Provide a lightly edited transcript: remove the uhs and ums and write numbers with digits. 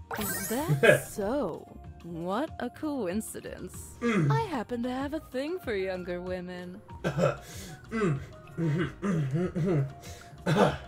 Is that so? What a coincidence. I happen to have a thing for younger women.